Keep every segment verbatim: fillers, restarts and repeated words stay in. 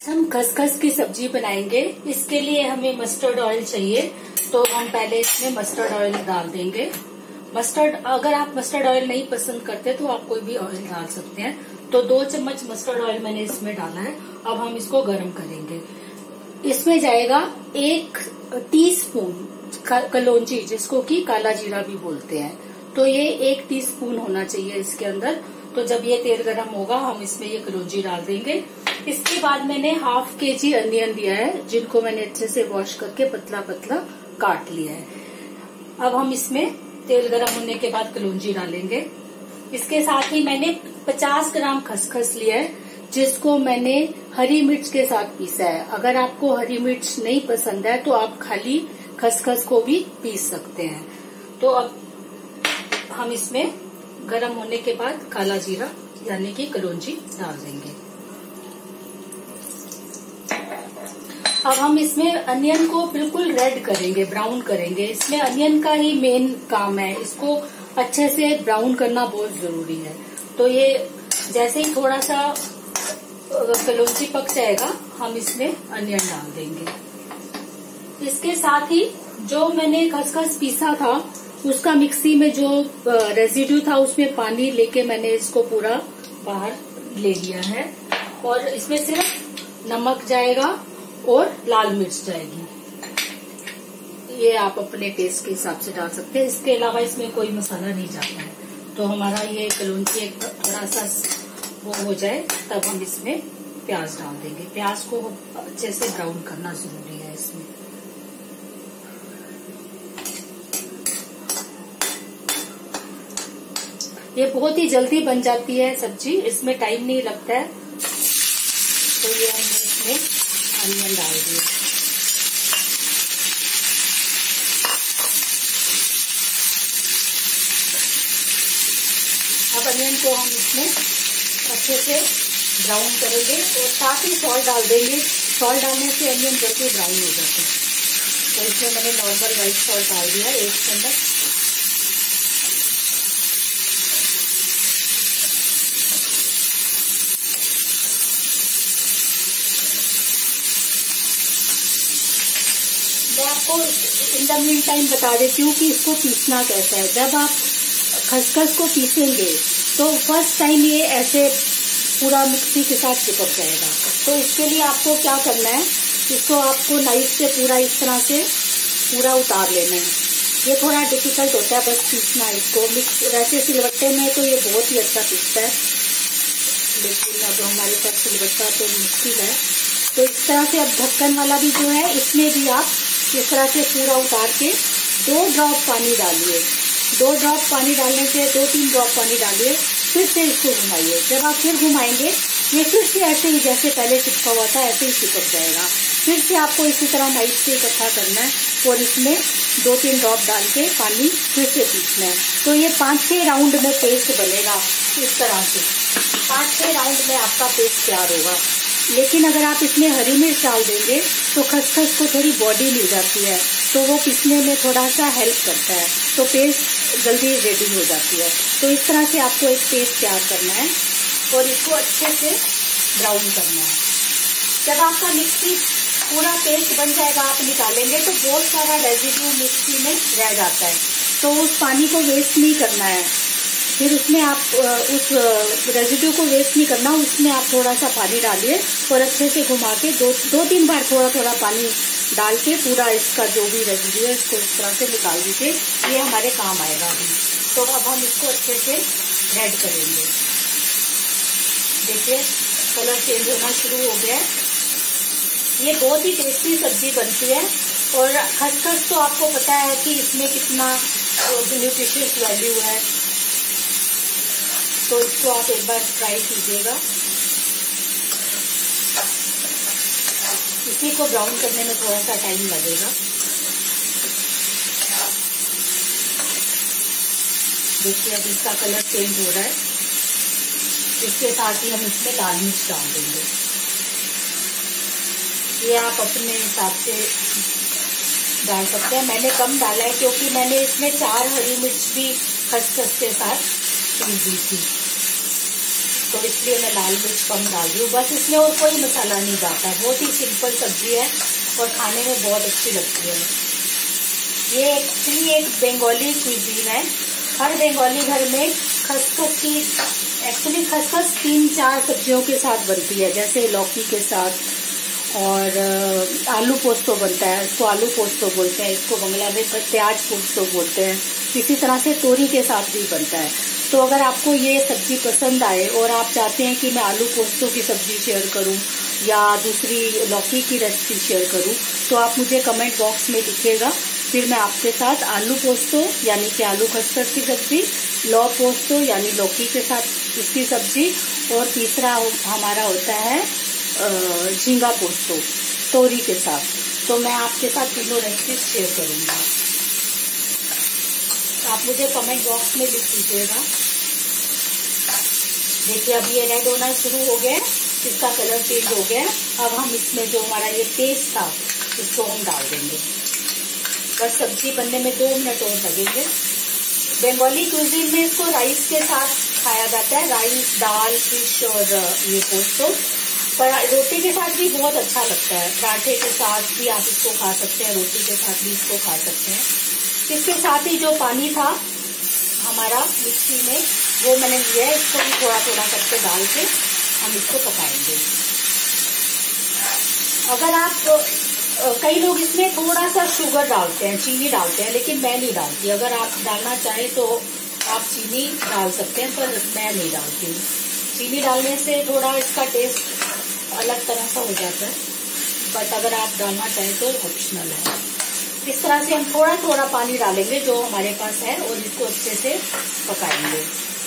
हम खसखस की सब्जी बनाएंगे। इसके लिए हमें मस्टर्ड ऑयल चाहिए, तो हम पहले इसमें मस्टर्ड ऑयल डाल देंगे। मस्टर्ड अगर आप मस्टर्ड ऑयल नहीं पसंद करते तो आप कोई भी ऑयल डाल सकते हैं। तो दो चम्मच मस्टर्ड ऑयल मैंने इसमें डाला है। अब हम इसको गर्म करेंगे। इसमें जाएगा एक टीस्पून कलौंजी, जिसको कि काला जीरा भी बोलते हैं। तो ये एक टीस्पून होना चाहिए इसके अंदर। तो जब ये तेल गरम होगा हम इसमें ये कलौंजी डाल देंगे। इसके बाद मैंने हाफ के जी अनियन लिया है, जिनको मैंने अच्छे से वॉश करके पतला पतला काट लिया है। अब हम इसमें तेल गरम होने के बाद कलौंजी डालेंगे। इसके साथ ही मैंने पचास ग्राम खसखस लिया है, जिसको मैंने हरी मिर्च के साथ पीसा है। अगर आपको हरी मिर्च नहीं पसंद है तो आप खाली खसखस को भी पीस सकते हैं। तो अब हम इसमें गरम होने के बाद काला जीरा यानी कि कलौंजी डाल देंगे। अब हम इसमें अनियन को बिल्कुल रेड करेंगे, ब्राउन करेंगे। इसमें अनियन का ही मेन काम है, इसको अच्छे से ब्राउन करना बहुत जरूरी है। तो ये जैसे ही थोड़ा सा कलौंजी पक जाएगा हम इसमें अनियन डाल देंगे। इसके साथ ही जो मैंने खसखस पीसा था उसका मिक्सी में जो रेजिड्यू था उसमें पानी लेके मैंने इसको पूरा बाहर ले लिया है। और इसमें सिर्फ नमक जाएगा और लाल मिर्च जाएगी। ये आप अपने टेस्ट के हिसाब से डाल सकते हैं। इसके अलावा इसमें कोई मसाला नहीं जाता है। तो हमारा ये कलौंजी एक थोड़ा सा वो हो जाए तब हम इसमें प्याज डाल देंगे। प्याज को अच्छे से ब्राउन करना जरूरी है इसमें। ये बहुत ही जल्दी बन जाती है सब्जी, इसमें टाइम नहीं लगता है। तो ये हमने इसमें अनियन डाल दिए। अब अनियन को हम इसमें अच्छे से ब्राउन करेंगे और साथ ही सॉल्ट डाल देंगे। सॉल्ट डालने से अनियन जल्दी ब्राउन हो जाता है। तो इसमें मैंने नॉर्मल व्हाइट सॉल्ट डाल दिया एक चम्मच। मैं आपको इन द मीन टाइम बता देती हूँ कि इसको पीसना कैसा है। जब आप खसखस को पीसेंगे तो फर्स्ट टाइम ये ऐसे पूरा मिक्सी के साथ चिपक जाएगा। तो इसके लिए आपको क्या करना है, इसको आपको नाइफ से पूरा इस तरह से पूरा उतार लेना है। ये थोड़ा डिफिकल्ट होता है बस पीसना इसको। मिक्स वैसे सिलबट्टे में तो ये बहुत ही अच्छा पीसता है, लेकिन अब हमारे पास सिलबट्टा तो मुश्किल है। तो इस तरह से अब ढक्कन वाला भी जो है इसमें भी आप इस तरह से पूरा उतार के दो ड्रॉप पानी डालिए। दो ड्रॉप पानी डालने से दो तीन ड्रॉप पानी डालिए, फिर से इसको घुमाइए। जब आप फिर घुमाएंगे ये फिर से ऐसे ही जैसे पहले चिपका हुआ था ऐसे ही चिपक जाएगा। फिर से आपको इसी तरह नाइफ से इकट्ठा करना है और इसमें दो तीन ड्रॉप डाल के पानी फिर से पीसना है। तो ये पाँच छह राउंड में पेस्ट बनेगा। इस तरह से पाँच छह राउंड में आपका पेस्ट तैयार होगा। लेकिन अगर आप इसमें हरी मिर्च डाल देंगे तो खसखस को थोड़ी बॉडी मिल जाती है, तो वो पीसने में थोड़ा सा हेल्प करता है। तो पेस्ट जल्दी रेडी हो जाती है। तो इस तरह से आपको एक पेस्ट तैयार करना है और इसको अच्छे से ब्राउन करना है। जब आपका मिक्सी पूरा पेस्ट बन जाएगा आप निकालेंगे तो बहुत सारा रेजिड्यू मिक्सी में रह जाता है। तो उस पानी को वेस्ट नहीं करना है। फिर उसमें आप उस रेजिड्यू को वेस्ट नहीं करना, उसमें आप थोड़ा सा पानी डालिए और अच्छे से घुमा के दो दो तीन बार थोड़ा थोड़ा पानी डाल के पूरा इसका जो भी रेजिड्यू है इसको इस तरह से निकाल दीजिए। ये हमारे काम आएगा अभी। तो अब हम इसको अच्छे से रेड करेंगे। देखिए कलर चेंज होना शुरू हो गया है। ये बहुत ही टेस्टी सब्जी बनती है और खसखस तो आपको पता है कि इसमें कितना न्यूट्रिशियस वैल्यू है। तो इसको आप एक बार ट्राई कीजिएगा। इसी को ब्राउन करने में थोड़ा सा टाइम लगेगा। देखिए अब इसका कलर चेंज हो रहा है। इसके साथ ही हम इसमें लाल मिर्च डाल देंगे। ये आप अपने हिसाब से डाल सकते हैं। मैंने कम डाला है क्योंकि मैंने इसमें चार हरी मिर्च भी खसखस के साथ पीस दी थी। तो इसलिए मैं लाल मिर्च कम डाल रही हूँ बस। इसमें और कोई मसाला नहीं जाता, बहुत ही सिंपल सब्जी है और खाने में बहुत अच्छी लगती है। ये एक्चुअली एक बंगाली क्विजीन है। हर बंगाली घर में खसखस की एक्चुअली खसखस तीन चार सब्जियों के साथ बनती है, जैसे लौकी के साथ, और आलू पोस्तो बनता है, इसको आलू पोस्तो बोलते हैं, इसको बंगला में प्याज पोस्तो बोलते हैं। इसी तरह से तोरी के साथ भी बनता है। तो अगर आपको ये सब्जी पसंद आए और आप चाहते हैं कि मैं आलू पोस्तो की सब्जी शेयर करूं या दूसरी लौकी की रेसिपी शेयर करूं, तो आप मुझे कमेंट बॉक्स में लिखिएगा, फिर मैं आपके साथ आलू पोस्तो यानी कि आलू खसखस की सब्जी, लौ पोस्तो यानी लौकी के साथ इसकी सब्जी, और तीसरा हमारा होता है झींगा पोस्तो तोरी के साथ। तो मैं आपके साथ तीनों रेसिपी शेयर करूंगा। आप मुझे कमेंट बॉक्स में लिख दीजिएगा। देखिए अब ये रेड होना शुरू हो गया, इसका कलर चेंज हो गया। अब हम इसमें जो हमारा ये पेस्ट था इसको हम डाल देंगे। बस सब्जी बनने में दो मिनट और लगेंगे। बंगाली क्विजीन में इसको राइस के साथ खाया जाता है, राइस, दाल, फिश और ये पोस्तो। पर रोटी के साथ भी बहुत अच्छा लगता है, पराठे के साथ भी आप इसको खा सकते हैं, रोटी के साथ भी इसको खा सकते हैं। इसके साथ ही जो पानी था हमारा मिक्सी में वो मैंने लिया है, इसको भी थोड़ा थोड़ा करके डाल के हम इसको पकाएंगे। अगर आप कई लोग इसमें थोड़ा सा शुगर डालते हैं, चीनी डालते हैं, लेकिन मैं नहीं डालती। अगर आप डालना चाहें तो आप चीनी डाल सकते हैं, पर मैं नहीं डालती हूँ। चीनी डालने से थोड़ा इसका टेस्ट अलग तरह का हो जाता है, बट अगर आप डालना चाहें तो ऑप्शनल है। इस तरह से हम थोड़ा थोड़ा पानी डालेंगे जो हमारे पास है और इसको अच्छे से पकाएंगे।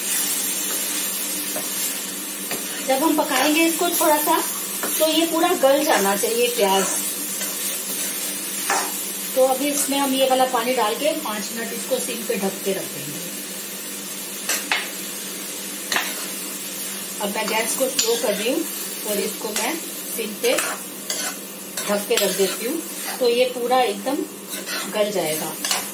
जब हम पकाएंगे इसको थोड़ा सा, तो ये पूरा गल जाना चाहिए प्याज। तो अभी इसमें हम ये वाला पानी डाल के पांच मिनट इसको सिम पे ढक के रख देंगे। अब मैं गैस को स्लो कर रही हूँ और इसको मैं सिम पे ढक के रख देती हूँ, तो ये पूरा एकदम गल जाएगा।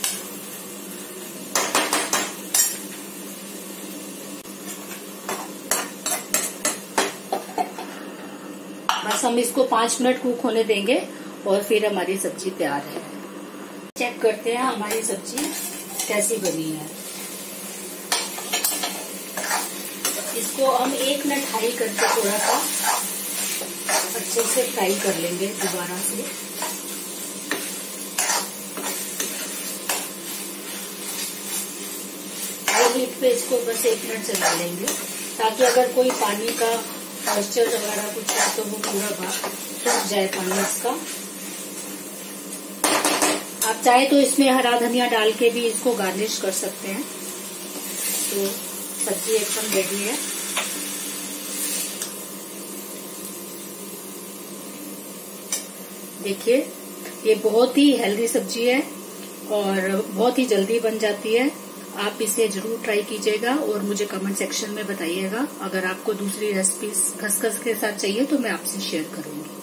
बस हम इसको पांच मिनट कुक होने देंगे और फिर हमारी सब्जी तैयार है। चेक करते हैं हमारी सब्जी कैसी बनी है। इसको हम एक मिनट हाई करके थोड़ा सा अच्छे से फ्राई कर लेंगे दोबारा से। हाई हीट पे इसको बस एक मिनट चला लेंगे, ताकि अगर कोई पानी का मॉइस्चर वगैरह कुछ है तो वो पूरा सूख जाए पानी इसका। आप चाहे तो इसमें हरा धनिया डाल के भी इसको गार्निश कर सकते हैं। तो सब्जी एकदम रेडी है। देखिए ये बहुत ही हेल्दी सब्जी है और बहुत ही जल्दी बन जाती है। आप इसे जरूर ट्राई कीजिएगा और मुझे कमेंट सेक्शन में बताइएगा। अगर आपको दूसरी रेसिपीज खसखस के साथ चाहिए तो मैं आपसे शेयर करूंगी।